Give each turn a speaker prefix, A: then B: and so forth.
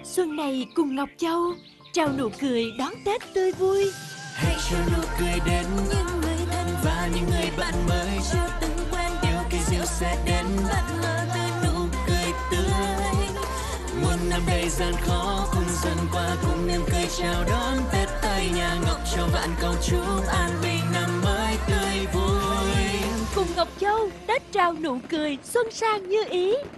A: Xuân này cùng Ngọc Châu trao nụ cười đón Tết tươi vui.
B: Hãy cho nụ cười đến những người thân và những người bạn mới chưa từng quen. Điều kỳ diệu sẽ đến, bạn mở từ nụ cười tươi. Muôn năm đầy gian khó cùng dần qua, cùng niềm cười chào đón Tết tại nhà Ngọc Châu. Vạn cầu chúc an bình năm mới tươi vui.
A: Cùng Ngọc Châu Tết trao nụ cười xuân sang như ý.